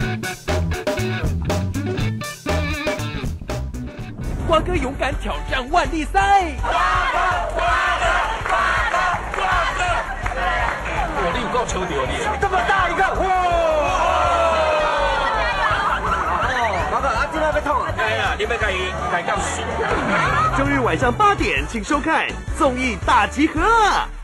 瓜哥勇敢挑战万力赛。 我你有够抽到你， 这么大一个，哇！ 瓜哥，啊，今晚要痛啊！ 哎呀，你要该到死。 周日晚上8点，请收看综艺大集合。